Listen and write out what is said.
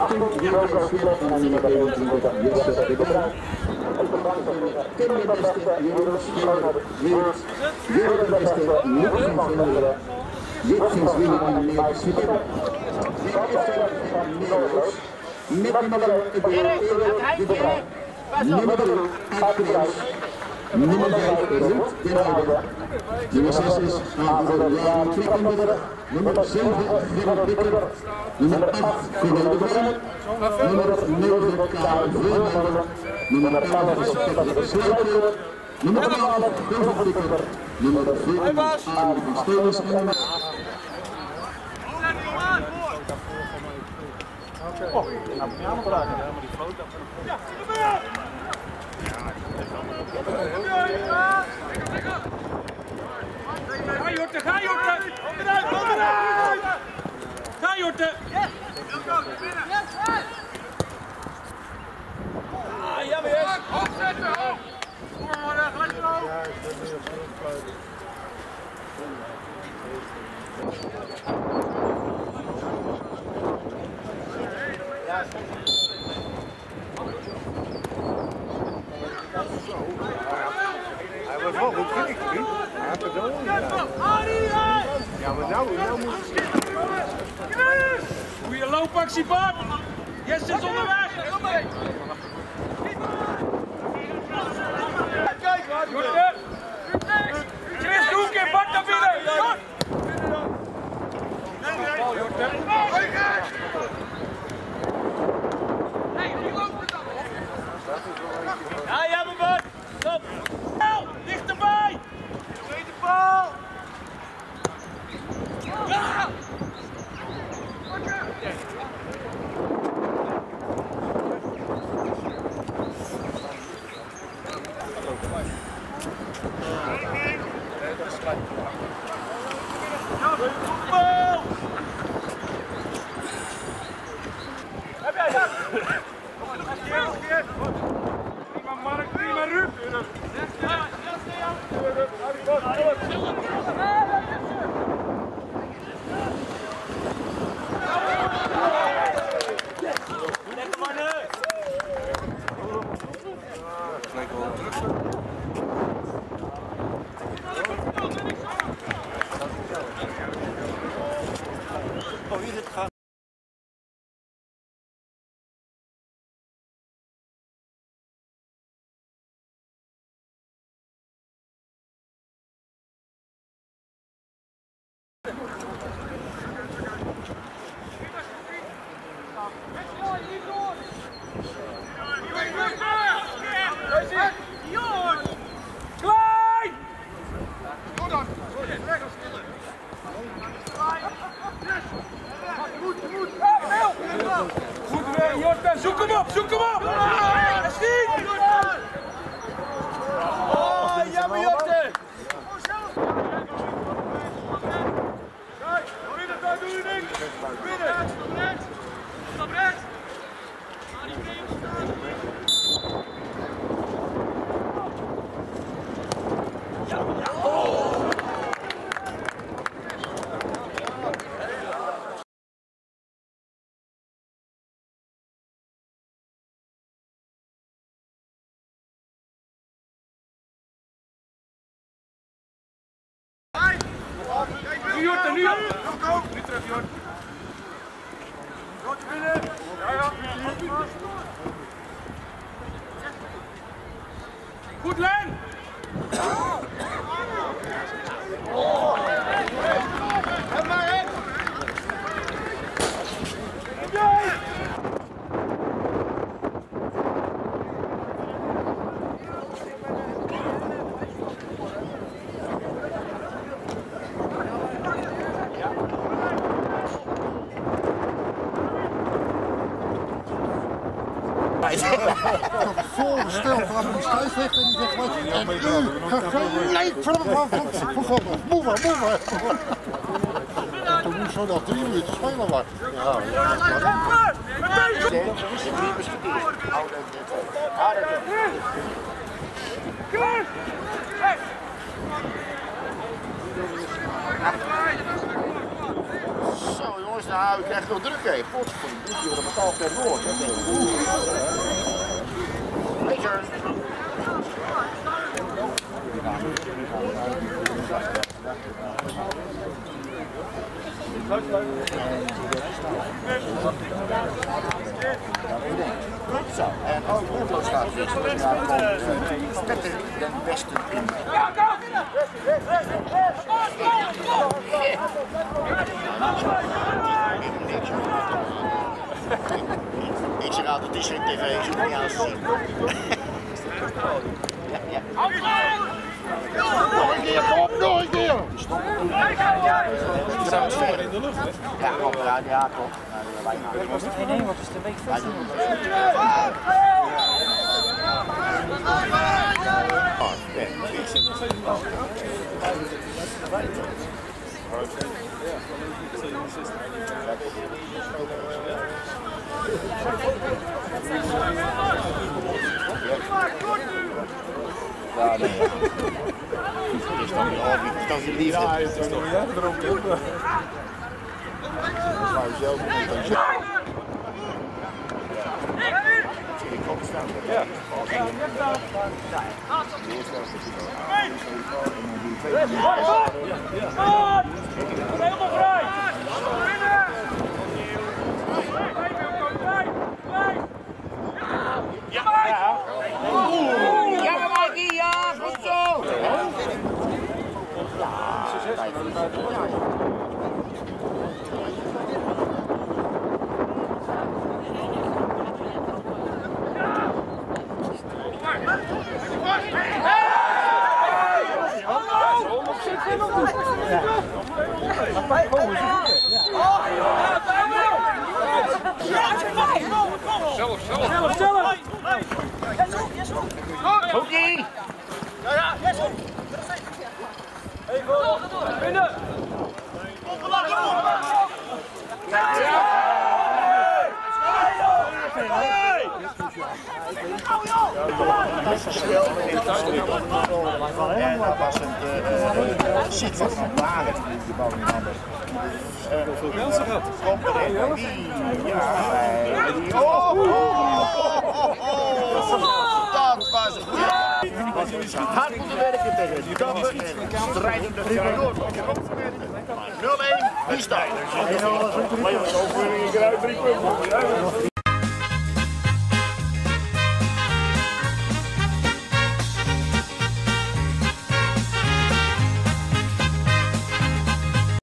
18 Wilco Philip en nummer 21 Jesse de Bruin. Kinderbeste Jeroen Wild, wereldbeste Luc van Vlinderen, Jitgens Willem en Neer Schieten. Met nummer 1 de Bruin, nummer 3 Adkruis, nummer 5 Ruud Den Heide, nummer 6 is Aangel Laan Klikkenburg, nummer 7 Gerrit Bikker, nummer 8 Cornel de Bruin, nummer 9 Karel Veerman, nummer 11 is Patrick Sluiter, nummer 12 Govert Bikker, nummer 14 Arie van Steenis en nummer... Oh, nou moet je aan gebruiken, maar die foto. Ja, ga Jorte, ga Jorte! Onderuit, onderuit! Ga Jorte! Ah, jammer is! Opzetten, op! Voorwaarden, gelijk erop! Hij was wel goed gericht, vriend. Hij had het wel gedaan. Ja, maar nou moet je... Goeie loopactie, Bart! Jesse is onderweg! Kijk, Jorte! Chris, doe een keer, Bart naar binnen! Bal, Jorte! Ja, jammer, Bart! Stop! Dichterbij! Tweede bal! Ja! Voetbal! Heb jij dat? Prima Mark, prima Ruud! Zoek hem op, zoek hem op! Hij schiet! Oh, jammer Jotte! Kijk, doe je dat daar, doe je ding! Binnen! Stap rechts! Stap rechts! Nu Jorte, nu Jorte! Nu terug Jorte! Jorte binnen! Ja, ja! Goed Len! Heb maar in! Vol stil van die scheidsrechter en die zegt wat. En u gelijk van God. Moe maar. En toen moest zo nog 3 minuten spelen wachten. Zo jongens, daar. Ja, we krijgen wel druk, hè. Potverdorie, die worden betaald per woord. Later. Zo, en ook Noordeloos staat weer. Spetter den Westen in. Ik zeg altijd, het is geen tv, je hoeft niet aan te zien. Nog een keer, kom op, nog een keer! In de lucht, hè? Ja, klopt, ja, klopt. Nee, wat is de week vast? Ik zit nog steeds in de Ja, nee. Het is dan je liefde. Ja, het is toch jij erop. Maar zelf niet. Ik kom staan. Ja. Helemaal vrij! Ja, Mikey, ja, goed zo! Hoekie! Even! Binnen! Het verschil in het en dat was het ziet van Baren die de bal in handen. Hoeveel mensen gehad? Komt erin. Ja, dat was het. Hard moeten werken tegen die dammen en strijdende Feyenoord. 0-1, die staat.